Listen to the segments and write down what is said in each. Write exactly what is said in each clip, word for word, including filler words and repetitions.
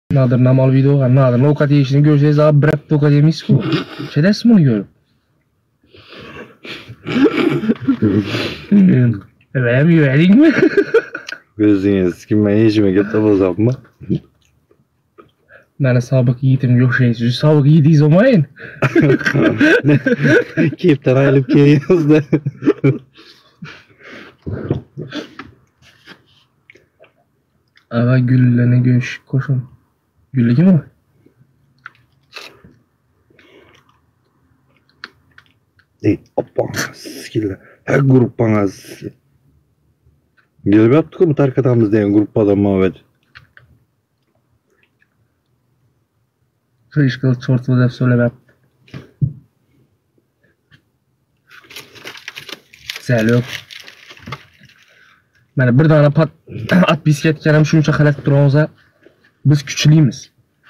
Nadir namal videoga, nadir ovqat yeyishini görsangiz abi bir hafta ovqat yemaysiz-ku. Chedasiz buni görüp. Hem yiyedingmi? Gözünüz kim ben yiyişime gittim o zaman. Meni sobiq yigitimga o'xshaysiz. Sobiq yigidingiz olmayin. Kepdan ayilib kelyapsiz-da. Ava gullarni go'sh qo'shing. Gulli kimmi? Ey, oppangiz keldi. Her gruppangiz. Gelip yaptık mı tarkatamız diyen gruppadan muhabbet. Kıyış kılıç çortlu deb söylep. Sel yok. Mana bir dona pat at bisikletga ham shuncha xalat turamiz. Biz kuchlimiz.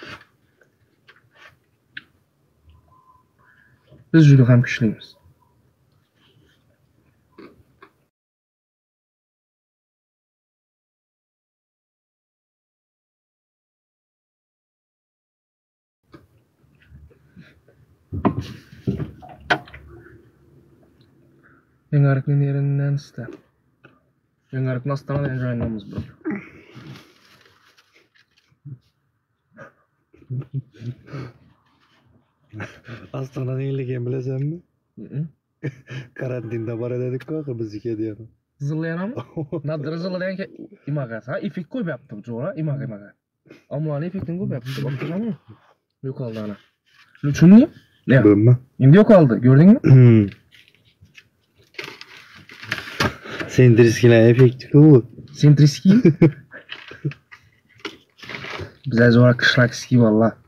Biz juda ham kuchlimiz. Yangarıkning yerinden iste. Yangarık nasıl tanıdan joylamamız bu. Aslında neyliken bilesen mi? Karantinda bara dedik ko biz iki diyor. Zıllayan mı? Nadir zıllayan ki imagat ha efekt koyup yaptım sonra imaga imaga. Ama ne efektin koyup yaptım bakacağım mı? Yok oldu ana. Lütfen ne? Ne? Bölme. Şimdi yok oldu gördün mü? Sentriskiler efekti bu. Sentriski? Bize zor kışlakski valla.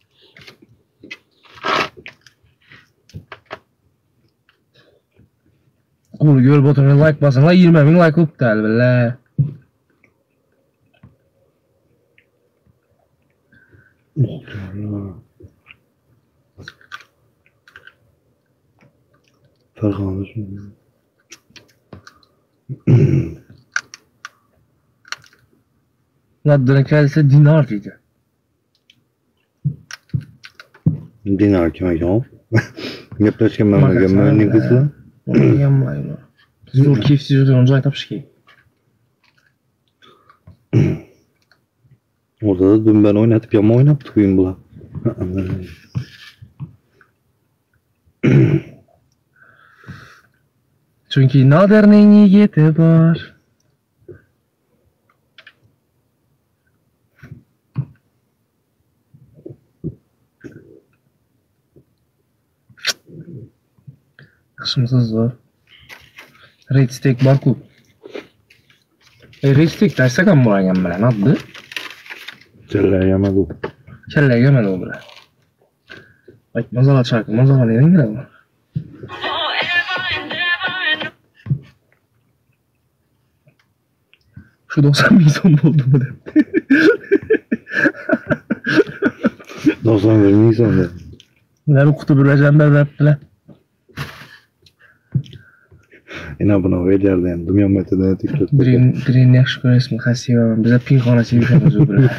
Kulu göl botununa like basın la yirmi bin like up del bile. Farklı Nadir'in kendisi dinar dedi. Dinar kime ki? Yaplaşken ben de gömmeğini kızla. Onu yapmayın. Zor keyifsiz ödüyorsunuz aytapış ki. Orada da dün ben oynatıp yama oynattık oyun bula. Çünkü Nadir'in yigiti var. Kışımsız zor. Red steak var ku. E red steak dersek ama buraya bilen adı. Kelle yamadı. Kelle yemedi o bile. Ay mazala çarkı mazala neden girelim? Şu doksan bin son oldu mu dedim. doksan bir Nisan da. Nerede kutu böleceğim ben verdiler. Ina buna verirdi yani. Dünya metoduna tiklet. Birin, birin yaxshi ko'rasizmi? Xasiba. Biza pinxonasiga yuramiz u bilan.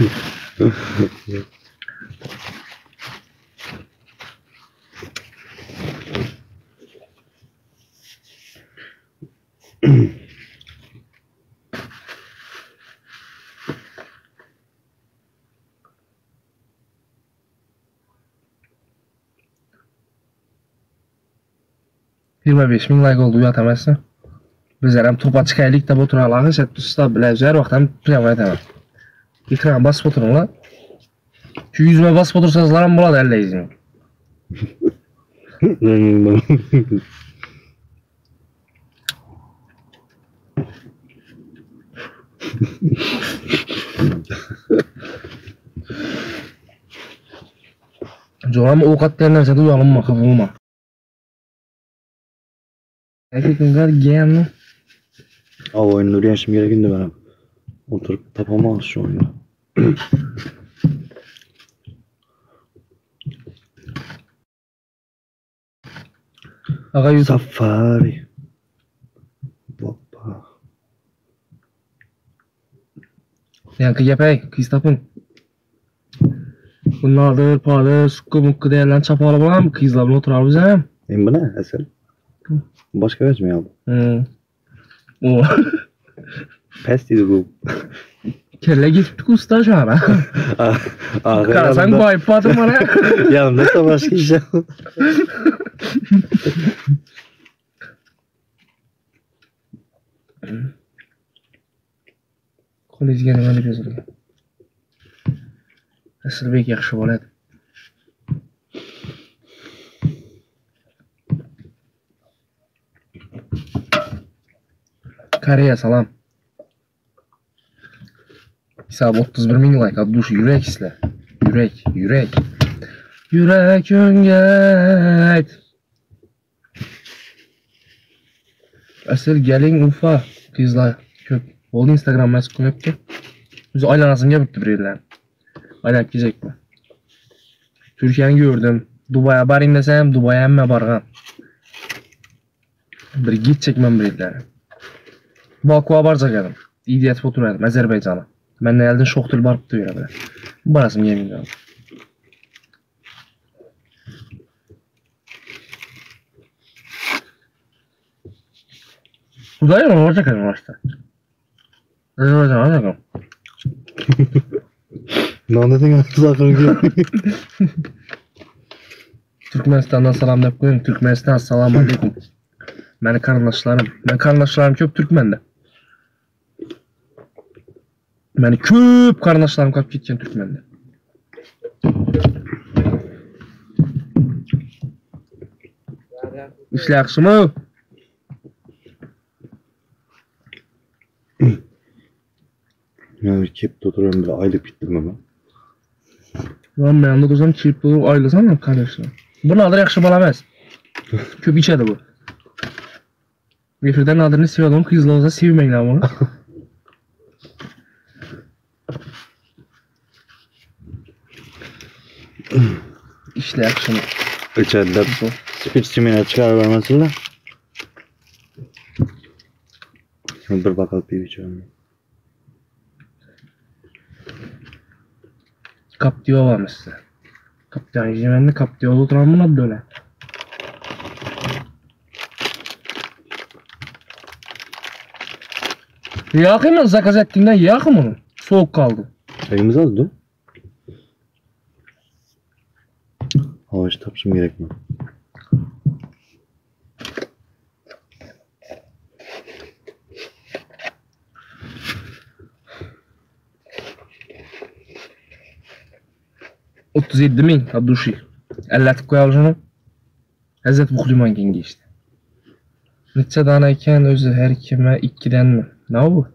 yirmi besh ming like oldu uyatamazsın. Bizler hem topa çıkaylık da botur Allah'ı set tusta bile her vakit hem priyama etemem. İkram bas boturun lan. Şu yüzüme bas botursanız lan buladı elle izin. Coğrama avukat derlerse de uyanma kafama. Erkekler geldi. Av oyunları yaşım gerekindi ben. Oturup tapamaz şu oyunu. Aga YouTube. Safari. Baba. Yani yapay, kız tapın. Bunlardır, padır, sukku mukku değerlen çapalı bulan kızlar bunu oturarız hem. Em bu ne Esel? Başka vez mi ya bu? Hmm. O. Pes dedi bu. Kelle gittik usta şu an. Karasan koyup batır bana. Yanımda da başka iş yok. Kol izgeni öyle gözüküyor. Asilbek yaxshi bo'ladi. Koreya salom. Hesab o'ttiz bir ming like atduş yürek sizlar. Yürek, yürek. Yürek öngeyt. Asil geling Ufa kızlar köp. Oldu Instagram mesut koyuptu. Biz aylanasını yapıptı bir yerler. Aylap gidecek mi? Türkiye'ni gördüm. Dubai'ye barayım desem Dubai'ye emme bargan. Bir git çekmem bir yerler. Baku'a barca geldim. İdiyet fotoğraf etdim Azerbaycan'a. Ben de elden şok tül barıp duyuyor böyle. Barasım yemin ediyorum. Dudayı mı olacak hani başta? Azerbaycan olacak mı? Ne anladın sakın ki? Türkmenistan'dan salam dep koyun. Türkmenistan assalamu aleykum. Meni kardeşlerim. Ben kardeşlerim köp Türkmende. Meni köp kardeşlerim kap gitken Türkmende. İşle yaxşı mı? Ya bir kep oturuyorum bir aylık bittim ama. Ben beğendik o zaman çift olur ayrılsan mı kardeşlerim? Bunu alır yaxşı bala emas. Köp içedi bu. Efirden adını seviyordum kızla olsa sevmeyler bunu. İşle yaxşı mı? İçeride spiç çimene çıkar vermesiyle. Bir bakalım bir içerim. Kap diyor var mesela. Kaptan Yemen'de kap diyor oturan buna böyle. Yakayım mı zakaz ettiğinden yakım onu. Soğuk kaldı. Çayımız azdı. Havaş tapşım gerek mi? otuz yedi ming от duşi. ellatib qo'ya olishini. Hazrat Buxliman kenga işte. Necha dona ekan o'zi har kime ikkidan mi? Ne bu?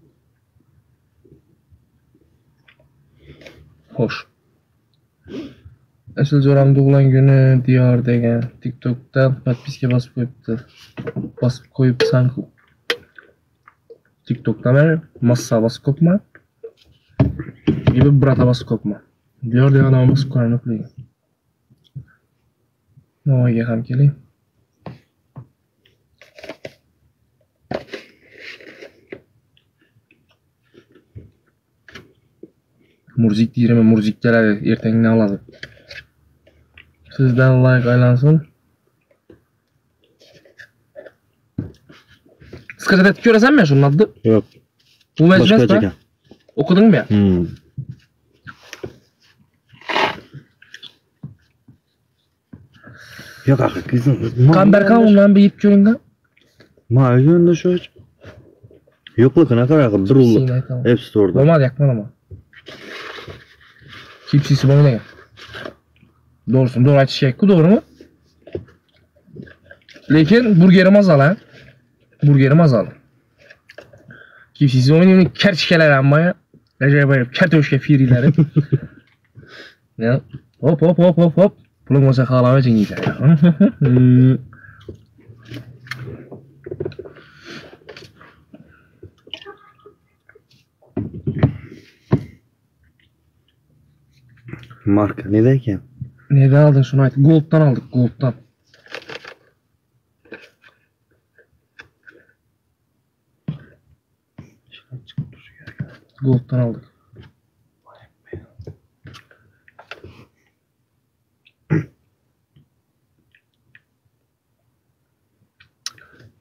Hoş. Asıl Zoram doğulan günü diyor degan TikTok'ta подписка basıp koyuptu. Basıp koyup sanki TikTok'ta ben massa basıp kopma. Gibi brata basıp kopma. Diyor diyor adam basıp koyup koyup. Novaga ham keling. Murzik deyirəm, murzik gəladi, ertəng nə aladı. Sizdən like aylansın. Sıkıcı etki görəsən mi şunun adı? Yok. Bu Başka məclis çeken. mi? Okudun mu ya? Hmm. Yok akı kızım. Kamberkan ondan bir yiyip görün de. Ma önünde şu aç. Yokluk ne kadar akı bir uluk. Sinay tamam. Hepsi orada. Olmaz yakman ama. Kipsisi bana ne? Doğrusun doğru açacak. Bu doğru mu? Lekin burgerim azal ha. Burgerim azal. Kipsisi onun yine kerçkeler amma. Acayip ayıp. Kertoşke firileri. Ya. Hop hop hop hop hop. Pulun olsa halava cengiyse ya. Marka nedeyken? Neden aldın şunu ait? Gold'dan aldık Gold'dan. Gold'dan aldık.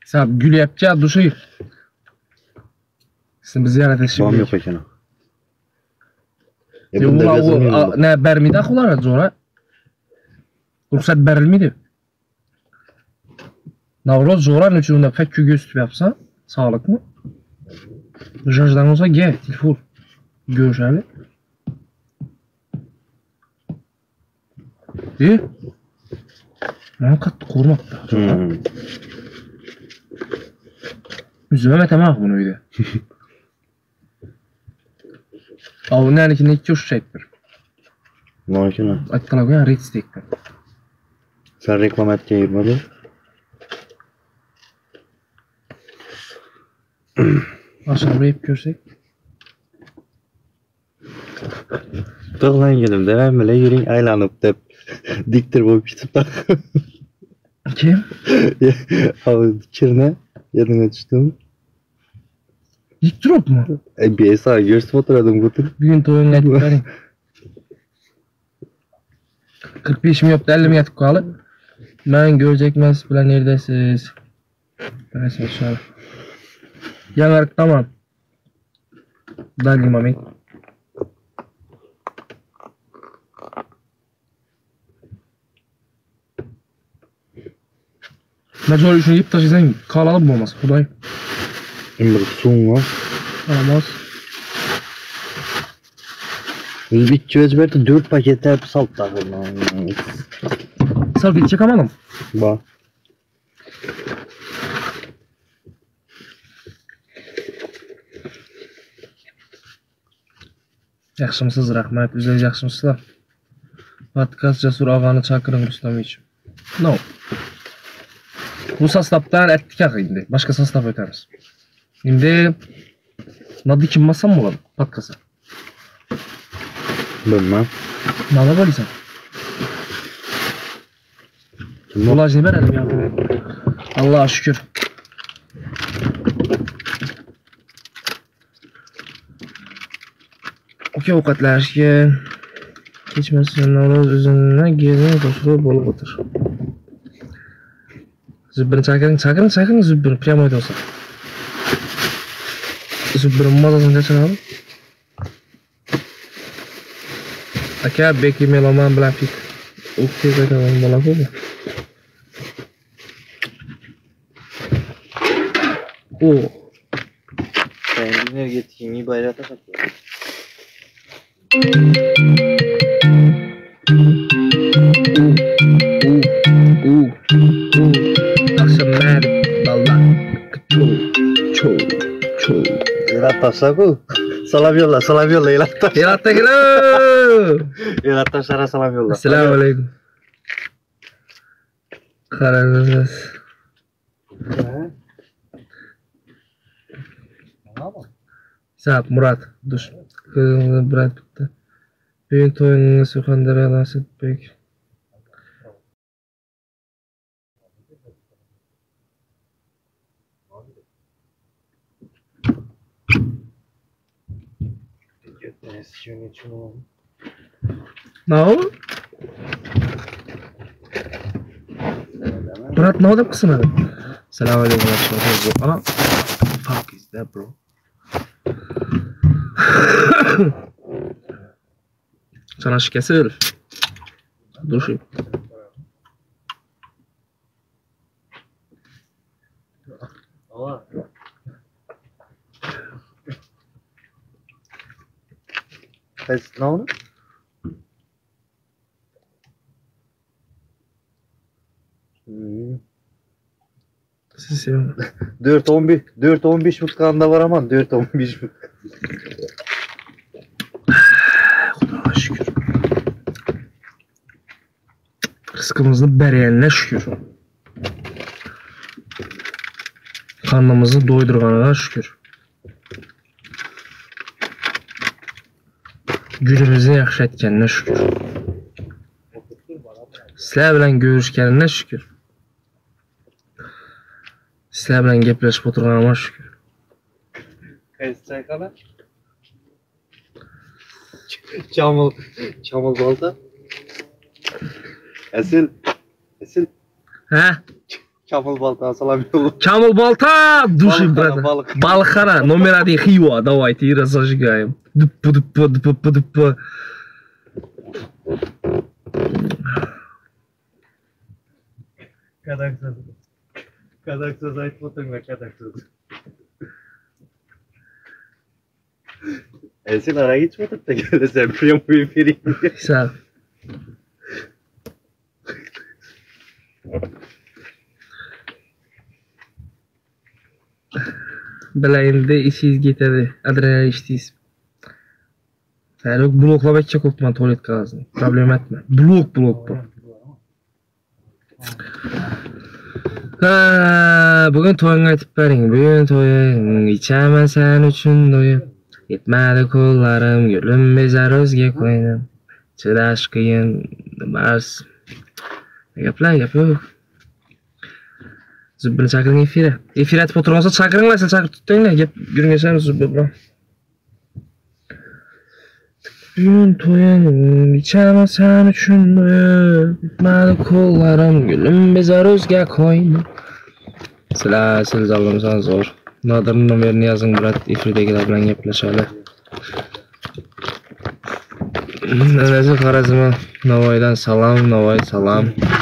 Sen gül yapacağız duşu. Sen bizi ziyaret etsin. Babam yok ekan. E Ya bunda ulan biraz o bilmiyorum a- bu. ne bermidi akılar sonra. Ruhsat verilmedi. Navroz zoran uçurunda fekü göstüp yapsa sağlık mı? Jajdan olsa gel telefon. Görüşelim. İyi. Ne kattı korumak da. Hmm. Yüzüme metemak bunu öyle. Avun yani ki ne iki uç çektir. Ne oldu ki lan? Atkala koyan red steak'tir. Sen reklam et diye girmedi. Aşağı rap görsek. Tıklan gelin demem bile yürüyün aylanıp dep. Diktir bu bitip tak. Kim? Abi kirne yerine düştüm. Dik drop mu? E bir esar görsüp oturadım bu tür. Bugün toyun etkilerin. kırk beşim yoktu ellim yatıp kalı. Ben görecekmez bile neredesiz. Neyse inşallah. Yanarık tamam. Dalim amin. Mecbur işini yiyip taşıysan kalalı mı olmaz? Huday. Bir suyum var. Olmaz. Bir çöz verdi dört paket hep salt takım. Sal bir çekamadım. Bak. Yaxşımısınız rahmet. Bizler yaxşımısınızlar. Podcast Cesur Ağanı çakırın Rüstemoviç. No. Bu sastaptan ettik ya indi. Başka sastap ötemiz. Şimdi nadı kim masam mı olalım podcast'a? Bilmem. Nada böyleysen. Kim o? Kolajını verelim ya. Allah'a şükür. Okey avukatlar ki geçmesin olur üzerine gezin koşulu bolup otur. Zübbirini çakırın, çakırın, çakırın zübbirini priyam oydu olsa. Zübbirini mazasını kaçın abi. Aka beki meloman bilan fit. Okey kaytadan bola bu. Oo. Kendine getireyim iyi bayrata katıyor. Ooh, ooh, akşam nerede? Valla. Ço, ço, ço. Elatas aku. Salam yolla, salam yolla Elatas. Yaratta gire. Elatas sana salam yolla. Assalamu alaikum. Karanız. Saat Murat. Dur. Kızımız Murat bitti. Büyük toyununu Surxondaryo Lasitbek. No? Murat ne oldu kısmı? Selamun aleyküm. Ana. Fuck is that bro? Sana şikesil. Dur şu. Pes ne oldu? Hmm. Siz seviyorum. dört on bir dört on beş mutkanda var aman dört on beş mut. Allah'a şükür. Rızkımızı bereyenine şükür. Karnımızı doydurganına şükür. Günümüzü yaxşı etkenine şükür. Sizler bilen görüşkenine şükür. Sizler bilen gepleşip oturganıma şükür. Kayısı çaykala. Çamıl, çamıl balta. Esil, esil. Ha? Kamil Balta salam yo'q. Kamil Balta, души, брат. Балык. Балыкхана, номер один Хиуа, давайте и разожигаем. Дуппу, дуппу, дуппу, дуппу. Kadak söz. Kadak söz aytmadın mı kadak söz? E sen ara geçmedin de gelirsen priyom vereyim. Sağ. Bilayimda ishingiz ketadi, adrenalin ishdingiz. Sayroq bloklab aytcha ko'pman tualet qog'ozni. Problem etma. Blok blok bu. Ha, bugun to'yingga aytib bering. Bugun to'ying, ichaman sen uchun do'yib. Yetmadi qo'llarim, gulim bezar o'zga qo'ydim. Chidash qiyin, bas. Gaplar, gap yo'q. Zubbini chaqiring efirga. Efir aytib o'tirgansa chaqiringlar, siz chaqirib tutdinglar. Gap yurgasan zubbi bilan. Bugun to'ying, ichaman sen uchun do'yib. Yetmadi qo'llarim, gulim bezar o'zga qo'ydim. Sizlar siz alımsan zor. Nodirning nomerini yozing, brat. Efirdagilar bilan gaplashadi. Nanazi Xorazm, Navoiydan salom, Navoiy salom.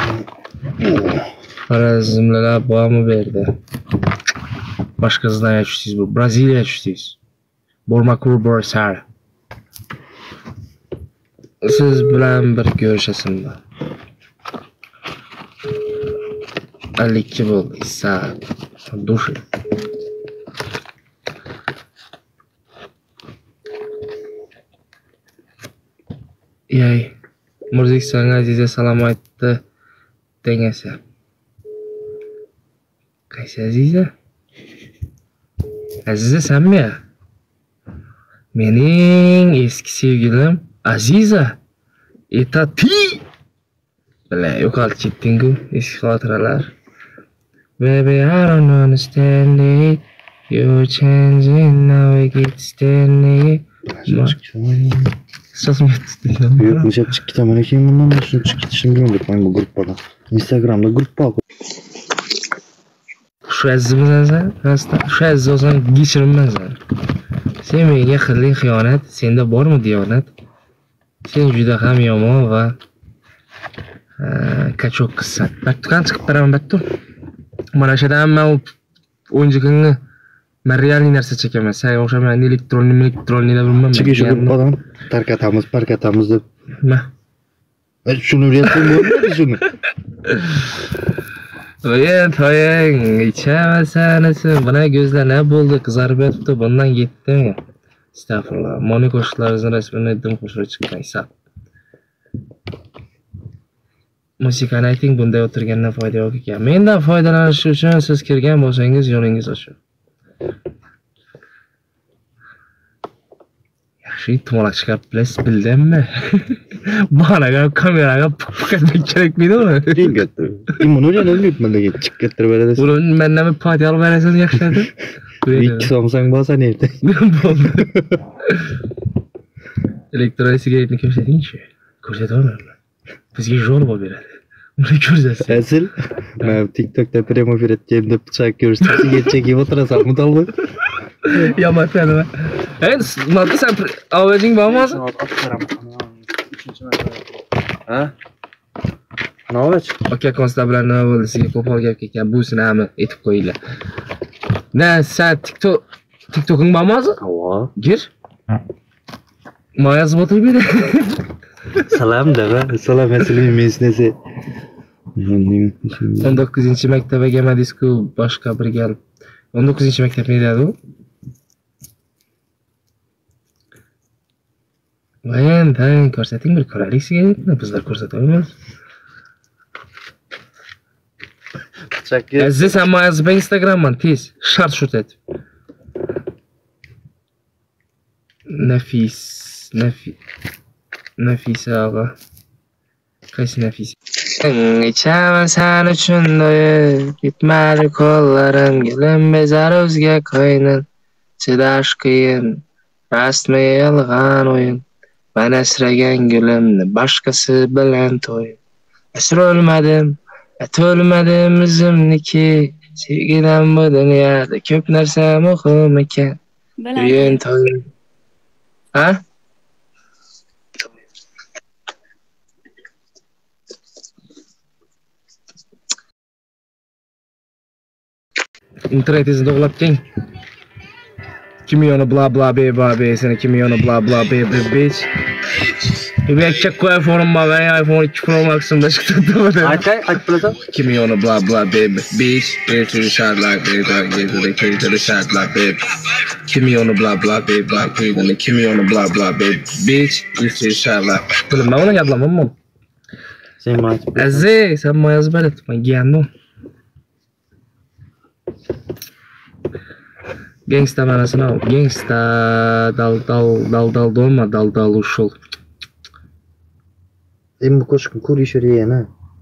Xorazmlar bormi bu yerda? Boshqa zdaniya tushdingiz bu. Braziliya tushdingiz. Bormakur Borsar. Siz bilan bir ko'rishasimda. ellik ikki bo'ldi. Issa dushi. Yay. Murzikistonga Aziza salom aytdi. Dengasa. Qaysi Aziza? Aziza senmi? Mening eski sevgilim Aziza. Etati. Bile yo'qolib ketding-ku, eski xotiralar. Baby, I don't understand it. You're changing now, I get standing. Sözüm etdi. Büyük müzik çık kitabına kim bundan da şunu çık gitişim bilmiyorum ben bu gruppada. Instagram'da grup var. Şu azimizden sen, rastla. Şu aziz olsan geçirim ben sen. Sen menga qilgan xiyonat, senda bormi diyonat? Sen juda ham yomon va kachok qizsan. Baktukan chiqib beraman battu. Mana shada hamma o'yinchiqingni men realniy narsa chekaman. Sen o'xshamayman, elektronniy, elektronniy deb bilmayman. Çıkış gruppadan tarkatamiz, parkatamiz deb. Nima? Şunu resim bo'lmaydi shuni. Voy, to'ying, ichaman sanasi. Buna ko'zlar ne bo'ldi? Qizarib yotibdi, bundan ketdimi? Estağfurullah. Moni qo'shiqlaringizni rasmini aytdim, qo'shib chiqqan hisob. Musikani ayting, bunday o'tirgandan foyda yo'q ekan. Mendan foydalanish uchun siz kirgan bo'lsangiz, yo'lingiz ochiq. Yaxshi tumoq chiqib bilasiz, bildimmi? Banaga kameraga pukatmak kerakmidi-mi? Ringgatdi. Immuniyan o'ynayapman degan chiqib kettirib beradi. Uni mendan pati olib berasiz yaxshidi. ikki so'msang bo'lsa neydi? Bo'ldi. Elektron sigaretni ko'rsating-chi. Ko'rsataman. Bizga jo'r bo'lib beradi. Uni ko'rsatsa. Asl men TikTokda premo efir etganimda pichoq ko'rsatib sigaret chekib o'tirasan, mudolmi? Yamatadi. Endi nima sen ovozing bormi hozir? Ha? Qanaqa? Aka konsta bilan nima bo'ldi? Sizga qo'pol gap ketgan. Busini ham aytib qo'yinglar. Ne sen TikTok TikTok'un bormi hozir? Ha. Gir. Nima yozib o'tiribdi? Salam deba. Salam asli mesnesi. o'n to'qqizinchi maktabga kelmadingiz-ku, boshqa bir gal. o'n to'qqizinchi maktab neda u? Voy, tang ko'rsating bir ko'raylik sigaretni, bizlar ko'rsatamiz. Aziz hamma yozib Instagramman tez, shart shut etib. Nafis, Nafis. Nafisa og'a. Qaysi Nafisa? Ichaman sen uchun do'yib, bitmadi qo'llarim, gulim bezar o'zga qo'ynin. Chidash qiyin, rasmi yolg'on o'yin. Men asragan gulimni boshqasi bilan to'yib. Asrolmadim, To'lmadim o'zimniki, sevgidan bu dunyoda ko'p narsa muhim ekan. Bugun to'y. Ha? Internetingizni to'g'lab keng. Kimyonu bla bla be bla be seni kimyonu bla bla be be bitch. Bir çek koy iPhone'um var ya iPhone iki Pro Max'ımda çıktı da. Aytay, aytib bilasan? Kimyonu bla bla be bitch. It's a shot like be like get to the key to the shot like be. Kimyonu bla bla be bla be kimyonu bla bla be bitch. It's a shot like. Bilmem ne onu yadlamam mı? Sen bana aytib bilasan. Azze sen bana yazıp et. Ben giyendim. Gangsta manasını al. Gangsta dal dal dal dal dolma dal dal uşul. Endi bu qo'shiqni ko'rishar yana.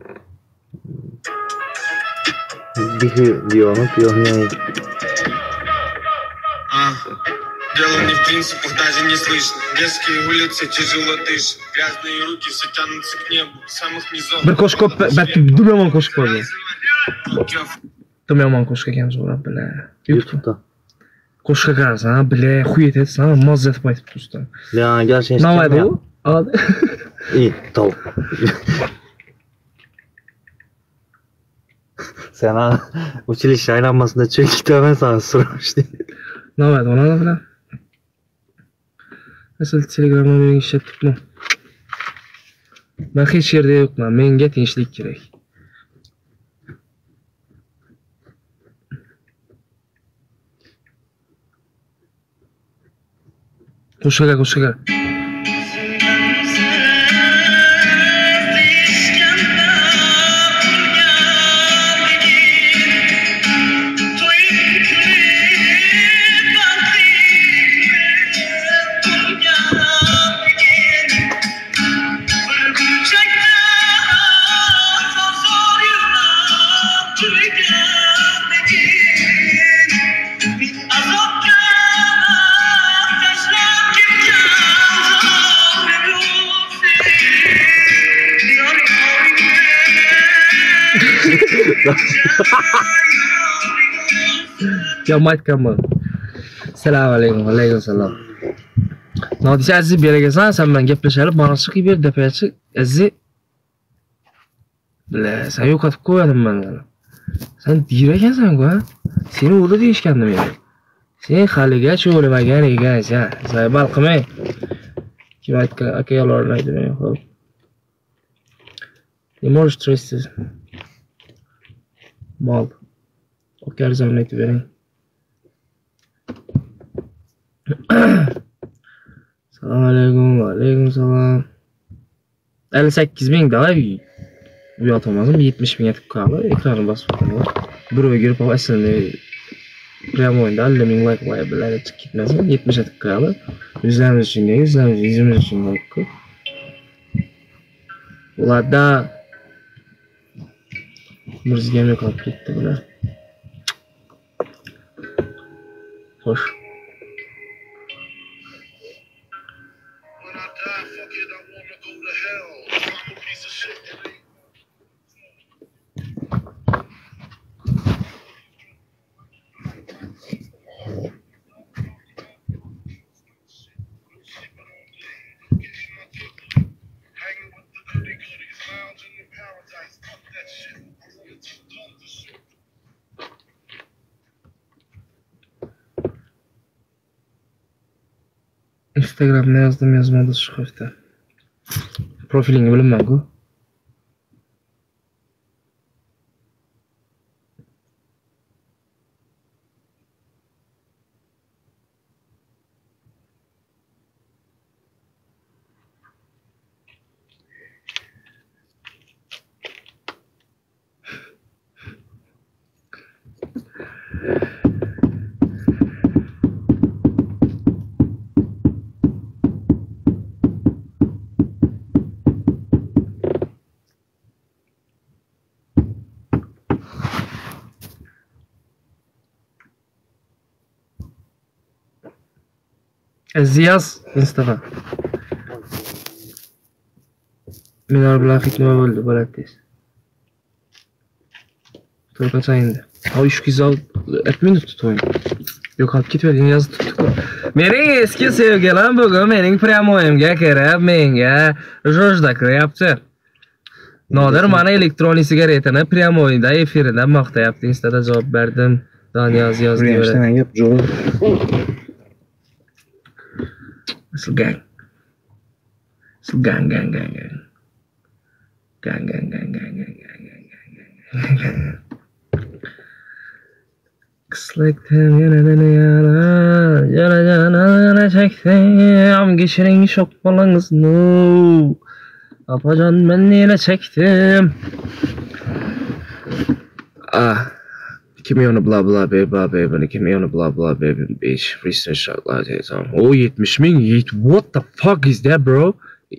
Bihi diyornu, piyonu. Дело не в принципах, даже не слышно. Детские улицы тяжело дышат. Грязные руки все тянутся к небу. Самых низов. Bir koşuk ben dumyaman koşuk var. Dumyaman koşuk ekan zo'rab bile. YouTube'da. Koşuk qarasa, bile xuyet etsan, mozzat baytib tursa. Ya gerçekten. Navaydi u? Hadi. İyi, tamam. Sen ha uçiliş aylanmasında çok kitap sana sormuştum. Navaydi ona da filan. Mesela Telegram'da benim iş ettik mi? Ben hiç yerde yokman, menga tinchlik kerak. Qo'shiqlar, qo'shiqlar. Ya maytkanman. Assalomu alaykum, alaykum assalom. Nodisa Aziz bir yerga kelsan, sen bilan gaplashib, mana shu qilib ber depachi. Aziz. Bile, sen yo'qotib qo'yadim men. Sen dir ekansan-ku, ha? Seni o'g'li deyishgandim men. Sen haligacha o'lmagan ekansan. Sen balqimay. Kim aytgan akalarni aytdim, xo'p. Ne можешь трясти? Mal. Okey, zaman aytib bering. Assalomu alaykum, alaykum salom. ellik sakkiz ming davay. Bu yo'ltamazim yetmish ming etib qoldi. Ekranni bosib qo'ydim. Birovga girib aslida prям o'yinda ellik ming like qo'yib biladi chiqib ketmasin. yetmish etib qoldi. Yuzlarimiz uchun, yuzlarimiz, yuzimiz uchun like-ku. Ularda Mirzgam yo'qolib ketdi bular. Xo'sh. Instagram'da yazdım yazmadı şu hafta. Profilini bilinmem-ku. Ziyaz Instagram. Menar bilan xitma bo'ldi, bo'ladingiz. Toy kaçan indi. Ha üç kız al etmeni tuttu oyun. Yok alıp gitmedin yazı tuttuk. Mening eski sevgilim bugün mening pryamoyimga kirib menga jojda yaptı. Nodir mana elektron sigaretani pryamoyda efirida maqtayapti. Instada javob berdim. Daniyoz yozdi. Priyamshdan gap jo'ra. Sil gang. Sil gang gang gang gang. Gang gang gang gang gang gang gang. Kıslıktım yine beni yana, yana yana yana çektim. Geçirin şok balınız no. Apacan ben yine çektim. Ah. Give me on a blah blah baby blah baby. Give me on a blah blah baby bitch. Research shotlar teyzem. O yetmiş bin yiğit. What the fuck is that bro?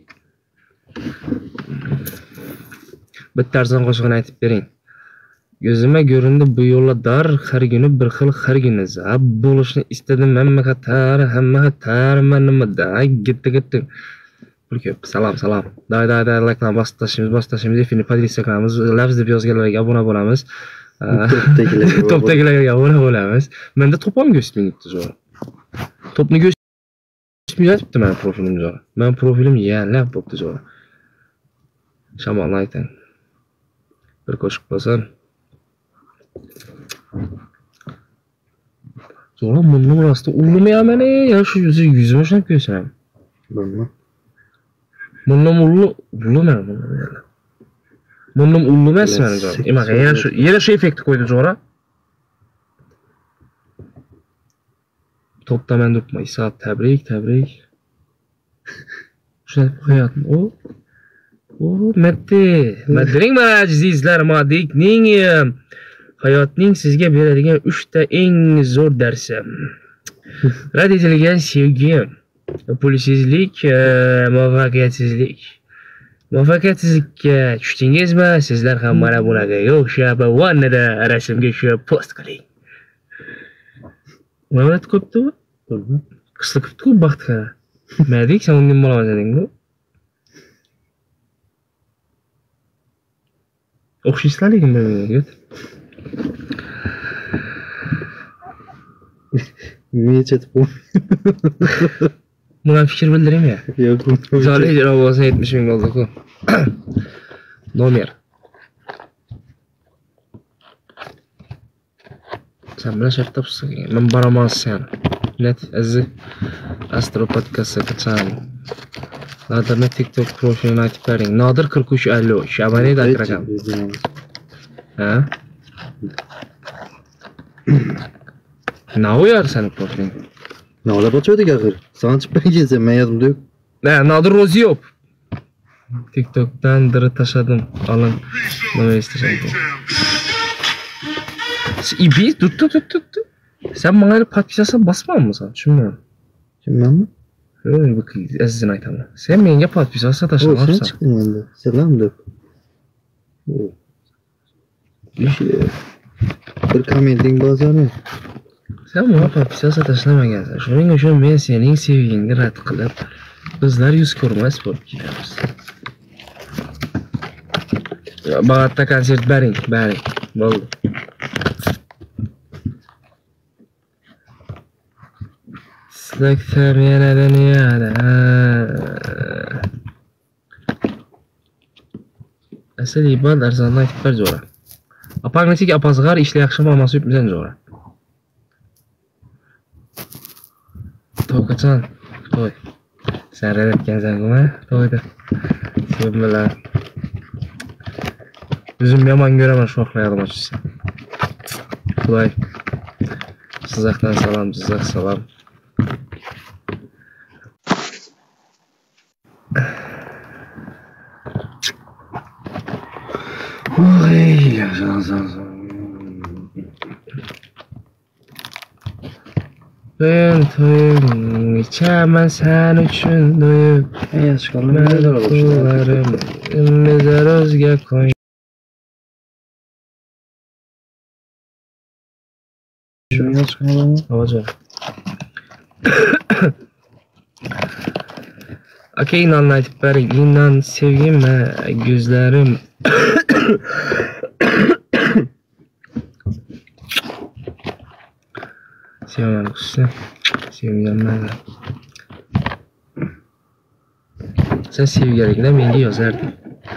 Bir tarzan qo'shig'ini aytib bering. Gözüme göründü bu yo'lda dar, har günü bir xil har günü zab bo'lishni istadim. Hamma xatar, hamma xatar, men nimada gitti gitti. Pulki salam salam. Day day day like'dan bosib tashlaymiz, bosib tashlaymiz. Efirni podpis qilamiz. Labs deb yozganlarga obuna bo'lamiz. Topdagilarga obuna bo'lamiz. Menda to'pam go'stingibdi zo'r. Topni go'stim yozibdi men profilim zo'r. Men profilim yanlab bo'pti zo'r. Shamolni ayting. Bir qo'shiq bo'lsin. Zo'ra bunun rastı ullumayam meni ya şu yüzü yüzüme şuna koysam. Bilmem. Bunun ullu ullumam bunun. Bunun ullumas meni zo'ra. Ima yana şu yana şu efekti koydu zo'ra. Topda men dupma İsa tebrik tebrik. Şuna koyatım o. O metti. Medring mana azizlar madikning hayotning sizga beradigan üç ta eng zo'r darsi. Rad etilgan sevgi, pulsizlik, muvaffaqiyatsizlik. Muvaffaqiyatsizlikka tushdingizmi? Sizlar ham mana bunaqa o'xshab vannada rasmga tushib post qiling. Mana ko'pmi? Qisqa ko'pku baxtga. Madik sen undan bo'lamas eding-ku. O'xshaysizlar lekin menga. Niyet bu. Buna fikir bildireyim ya. Yok. Zali icra olsa yetmiş bin oldu ku. Nomer. Sen bilen şart tapsın. Ben baramaz sen. Net azı. Astro podcast'a kaçan. Nadir'ne TikTok profilini aytib bering. Nadir kırk üç elli üç. Abone de rakam. Ha? Ne uyar senin profilin? Ne ola batıyorduk ahır? Sana çıkmaya gezem ben yazımda yok. Ne, Nadir Roziyop. TikTok'tan dırı taşadım. Alın. Ne isteyeceğim. İbi tuttu tuttu tuttu. Sen bana öyle patpiyasa basmam mı sen? Düşünmüyorum. Şimdi ben mi? Öyle bak azizin aytamla. Sen menge patpiyasa taşamazsan. O sen çıktın bende. Selam da. İşte. Bir kamelding bazarı. Sen bana patpiyasa taşlamagansan. Shuning uchun men sening sevgingni rad qilib, bizlar yuz ko'rmas bo'lib ketamiz. Bag'atda konsert bering, bering. Bo'ldi. Sizlar yana dunyoda. Asal ibad arzondan aytib ber zo'ra. Apagnetik apazg'ar ishlar yaxshi mamasi yutmizan zo'ra. To'y qachon? To'y. Sen rad etgansan-ku, to'yda. Sen bilan. O'zim yomon ko'raman shu vaqtlarni ochsa. Xudoy. Sizlardan salom, sizlar salom. Oy, yaşan san san. Ben toyum, içemem sen üçün doyup. Ey çıkalım. Mevzularım, mezar özge koy. Şuraya çıkalım. Havaca. Okey, inan aytib bering. İnan sevgim, gözlerim. Sevmem kızı. Sevmem ben de. Sen sevgilerine mengi yazardın.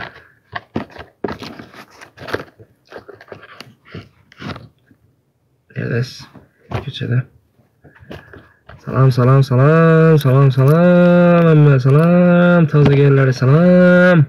Evet. Köçede. Salam salam salam salam salam emme salam taze gelleri salam.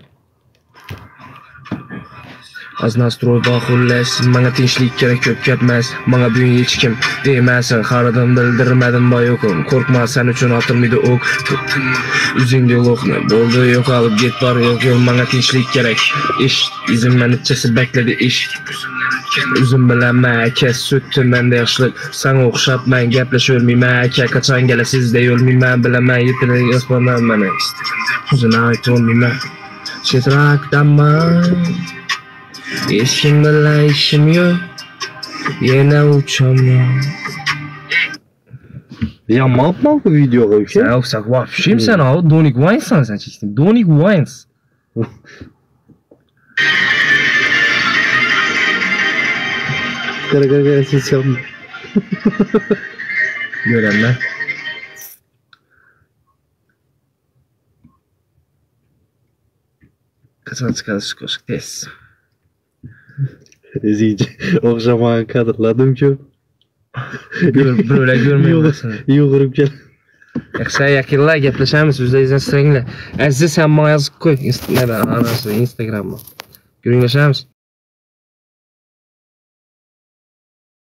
Az nastroy baxullas, manga tinchlik kerak ko'p ketmas, manga bugun hech kim demasin, qaradim bildirmadim boyoqim, qo'rqma sen uchun otilmaydi o'q. O'zingga yo'qni bo'ldi yo'qolib ket bor yo'q yo'l, manga tinchlik kerak. Ish izim manichasi bakladi ish. O'zim bilaman aka sutdi menda yaxshilik, sen o'xshab men gaplasholmayman aka, qachon kelasiz de yo'lmayman bilaman yetilay osmondan meni. O'zini aytolmayman. Chetrakdaman. Ishim bilan ishim yo'q, yana uchaman. Yapma bu videoga uka. Sen o'xshab вообще sen o Donik Wayne'san sen chektin. Donik Wayne. Qara qara qara siz yapma. Görenler. Qachon chiqasiz qo'shiq tez. Ezici o'xshamagan kadrladim ko'p. Birovlar görmeymiyorsun. Yugurib kel. Yaxshi yaqinlar gaplashamiz, o'zingizdan so'ranglar. Aziz sen menga yozib qo'y, Instagramga, Instagramga. Görüşürüz.